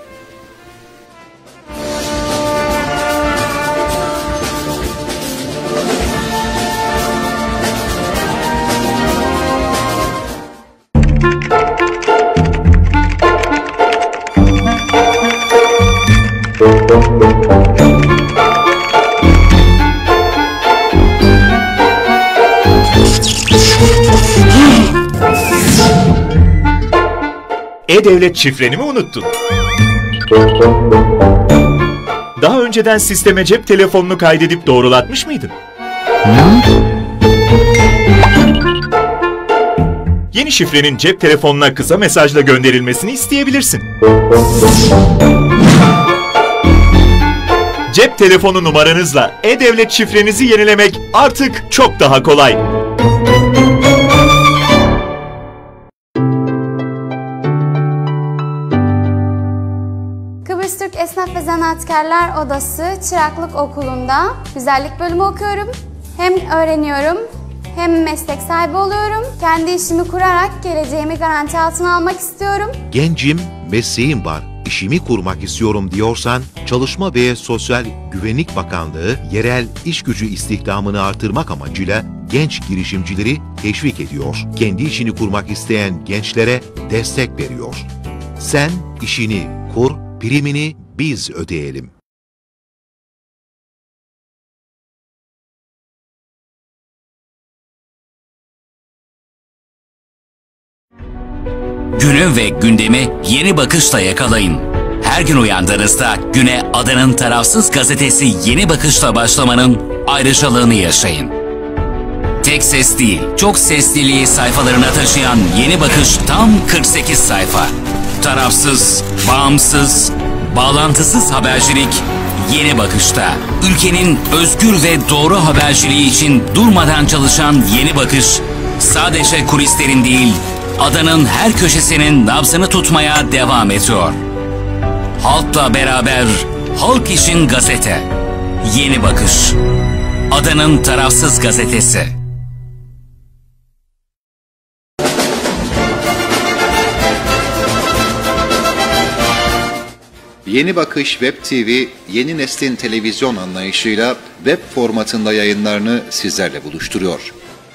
E-Devlet şifreni mi unuttun? Daha önceden sisteme cep telefonunu kaydedip doğrulatmış mıydın? Yeni şifrenin cep telefonuna kısa mesajla gönderilmesini isteyebilirsin. Cep telefonu numaranızla E-Devlet şifrenizi yenilemek artık çok daha kolay. Kıbrıs Türk Esnaf ve Zanaatkarlar Odası Çıraklık Okulu'nda güzellik bölümü okuyorum. Hem öğreniyorum hem meslek sahibi oluyorum. Kendi işimi kurarak geleceğimi garanti altına almak istiyorum. Gencim, mesleğim var, işimi kurmak istiyorum diyorsan, Çalışma ve Sosyal Güvenlik Bakanlığı yerel iş gücü istihdamını artırmak amacıyla genç girişimcileri teşvik ediyor. Kendi işini kurmak isteyen gençlere destek veriyor. Sen işini kur, primini biz ödeyelim. Günü ve gündemi Yeni Bakış'la yakalayın. Her gün uyandığınızda güne adanın tarafsız gazetesi Yeni Bakış'la başlamanın ayrıcalığını yaşayın. Tek ses değil, çok sesliliği sayfalarına taşıyan Yeni Bakış tam kırk sekiz sayfa. Tarafsız, bağımsız, bağlantısız habercilik Yeni Bakış'ta. Ülkenin özgür ve doğru haberciliği için durmadan çalışan Yeni Bakış, sadece kulislerin değil, adanın her köşesinin nabzını tutmaya devam ediyor. Halkla beraber, halk için gazete. Yeni Bakış. Adanın tarafsız gazetesi. Yeni Bakış Web T V, yeni neslin televizyon anlayışıyla web formatında yayınlarını sizlerle buluşturuyor.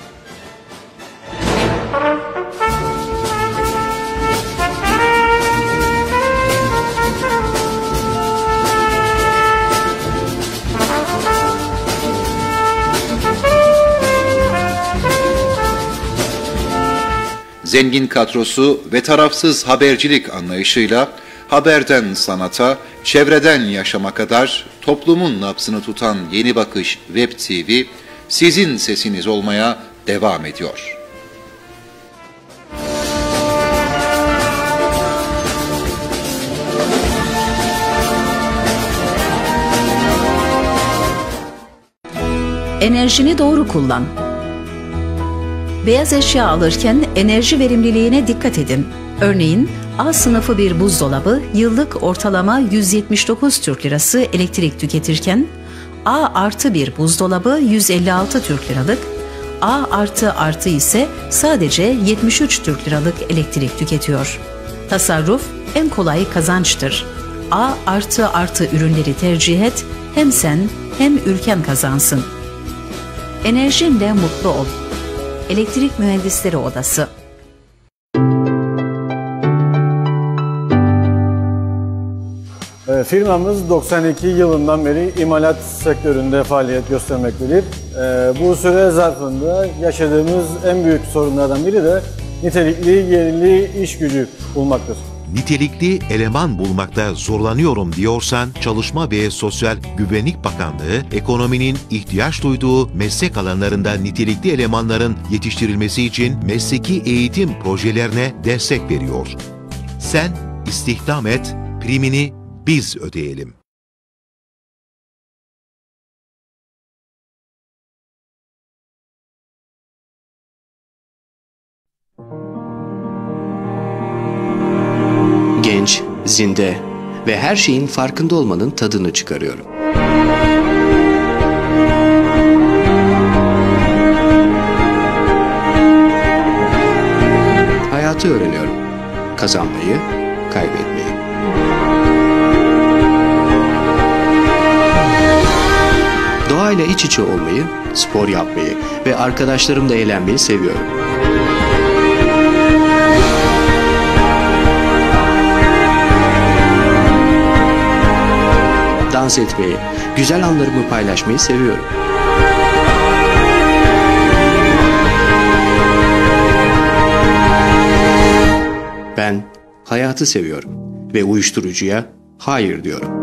Zengin kadrosu ve tarafsız habercilik anlayışıyla haberden sanata, çevreden yaşama kadar toplumun nabzını tutan Yeni Bakış Web T V, sizin sesiniz olmaya devam ediyor. Enerjini doğru kullan. Beyaz eşya alırken enerji verimliliğine dikkat edin. Örneğin A sınıfı bir buzdolabı yıllık ortalama yüz yetmiş dokuz Türk Lirası elektrik tüketirken, A artı bir buzdolabı yüz elli altı Türk Liralık, A artı artı ise sadece yetmiş üç Türk Liralık elektrik tüketiyor. Tasarruf en kolay kazançtır. A artı artı ürünleri tercih et, hem sen hem ülken kazansın. Enerjinle mutlu ol. Elektrik Mühendisleri Odası. E, firmamız doksan iki yılından beri imalat sektöründe faaliyet göstermektedir. E, bu süre zarfında yaşadığımız en büyük sorunlardan biri de nitelikli, yerli iş gücü bulmaktır. Nitelikli eleman bulmakta zorlanıyorum diyorsan, Çalışma ve Sosyal Güvenlik Bakanlığı, ekonominin ihtiyaç duyduğu meslek alanlarında nitelikli elemanların yetiştirilmesi için mesleki eğitim projelerine destek veriyor. Sen istihdam et, primini biz ödeyelim. Genç, zinde ve her şeyin farkında olmanın tadını çıkarıyorum. Hayatı öğreniyorum. Kazanmayı, kaybetmeyi. Doğayla iç içe olmayı, spor yapmayı ve arkadaşlarımla eğlenmeyi seviyorum. Dans etmeyi, güzel anlarımı paylaşmayı seviyorum. Ben hayatı seviyorum ve uyuşturucuya hayır diyorum.